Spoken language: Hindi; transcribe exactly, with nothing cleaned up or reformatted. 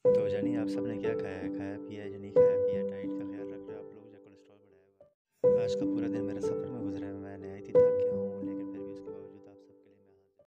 तो जानी आप सबने क्या खाया है? खाया पिया है या नहीं खाया पिया? डाइट का ख्याल रख रहे हो आप लोग या कोलेस्ट्रॉल बढ़ाया हुआ है? आज का पूरा दिन मेरा सफ़र